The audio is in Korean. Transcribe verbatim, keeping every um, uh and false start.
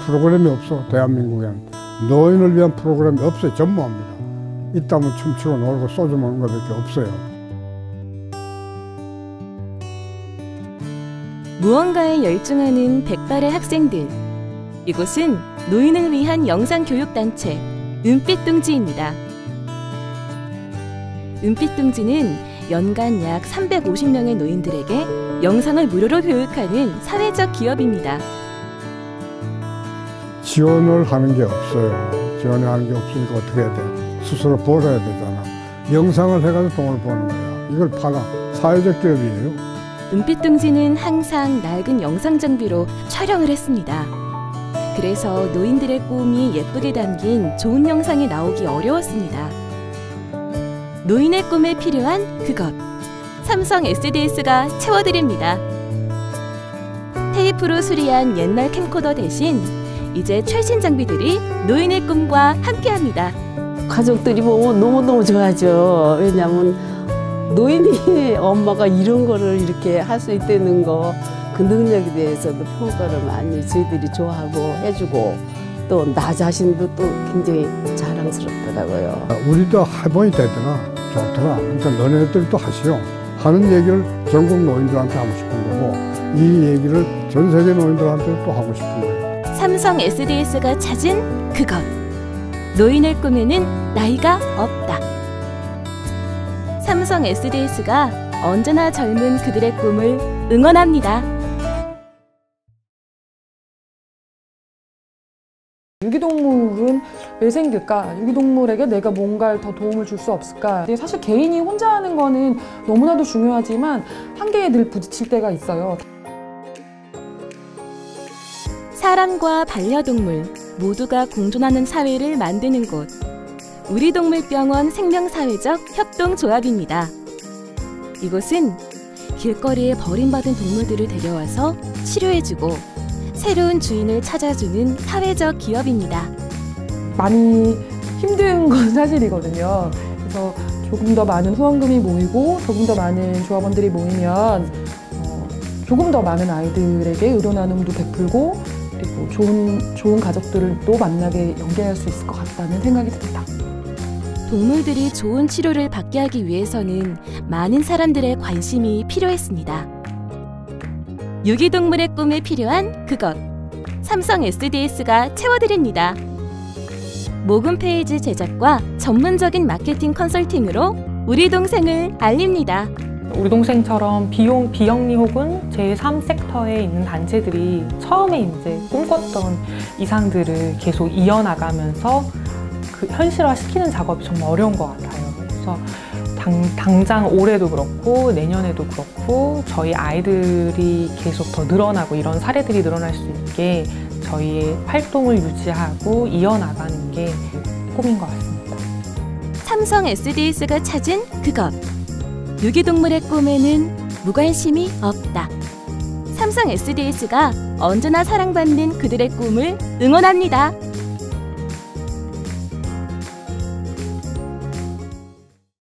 프로그램이 없어. 대한민국에는 노인을 위한 프로그램이 없어요. 전무합니다. 있다면 춤추고 놀고 소주 먹는 것밖에 없어요. 무언가에 열중하는 백발의 학생들. 이곳은 노인을 위한 영상교육단체 은빛둥지입니다. 은빛둥지는 연간 약 삼백오십 명의 노인들에게 영상을 무료로 교육하는 사회적 기업입니다. 지원을 하는 게 없어요. 지원을 하는 게 없으니까 어떻게 해야 돼요? 스스로 벌어야 되잖아. 영상을 해가지고 돈을 버는 거야. 이걸 팔아. 사회적 기업이에요. 은빛둥지는 항상 낡은 영상 장비로 촬영을 했습니다. 그래서 노인들의 꿈이 예쁘게 담긴 좋은 영상이 나오기 어려웠습니다. 노인의 꿈에 필요한 그것. 삼성 에스디에스가 채워드립니다. 테이프로 수리한 옛날 캠코더 대신 이제 최신 장비들이 노인의 꿈과 함께합니다. 가족들이 보면 너무너무 좋아하죠. 왜냐하면 노인이 엄마가 이런 거를 이렇게 할 수 있다는 거, 그 능력에 대해서도 평가를 많이 저희들이 좋아하고 해주고 또 나 자신도 또 굉장히 자랑스럽더라고요. 우리도 해보니 되더라. 좋더라. 그러니까 너네들도 하시오. 하는 얘기를 전국 노인들한테 하고 싶은 거고 이 얘기를 전 세계 노인들한테 또 하고 싶은 거예요. 삼성 에스디에스가 찾은 그것. 노인의 꿈에는 나이가 없다. 삼성 에스디에스가 언제나 젊은 그들의 꿈을 응원합니다. 유기동물은 왜 생길까? 유기동물에게 내가 뭔가를 더 도움을 줄 수 없을까? 사실 개인이 혼자 하는 거는 너무나도 중요하지만 한계에 늘 부딪힐 때가 있어요. 사람과 반려동물 모두가 공존하는 사회를 만드는 곳. 우리동물병원 생명사회적 협동조합입니다. 이곳은 길거리에 버림받은 동물들을 데려와서 치료해주고 새로운 주인을 찾아주는 사회적 기업입니다. 많이 힘든 건 사실이거든요. 그래서 조금 더 많은 후원금이 모이고 조금 더 많은 조합원들이 모이면 어, 조금 더 많은 아이들에게 의료 나눔도 베풀고 그리고 좋은, 좋은 가족들을 또 만나게 연계할 수 있을 것 같다는 생각이 듭니다. 동물들이 좋은 치료를 받게 하기 위해서는 많은 사람들의 관심이 필요했습니다. 유기동물의 꿈에 필요한 그것. 삼성 에스디에스가 채워드립니다. 모금 페이지 제작과 전문적인 마케팅 컨설팅으로 우리 동생을 알립니다. 우리 동생처럼 비용, 비영리 혹은 제삼 섹터에 있는 단체들이 처음에 이제 꿈꿨던 이상들을 계속 이어나가면서 그 현실화시키는 작업이 정말 어려운 것 같아요. 그래서 당, 당장 올해도 그렇고 내년에도 그렇고 저희 아이들이 계속 더 늘어나고 이런 사례들이 늘어날 수 있게 저희의 활동을 유지하고 이어나가는 게 꿈인 것 같습니다. 삼성 에스디에스가 찾은 그것. 유기동물의 꿈에는 무관심이 없다. 삼성 에스디에스가 언제나 사랑받는 그들의 꿈을 응원합니다.